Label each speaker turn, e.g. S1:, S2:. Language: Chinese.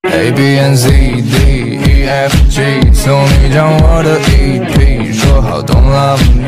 S1: A B N Z D E F G，送你张我的 EP，说好don't love me。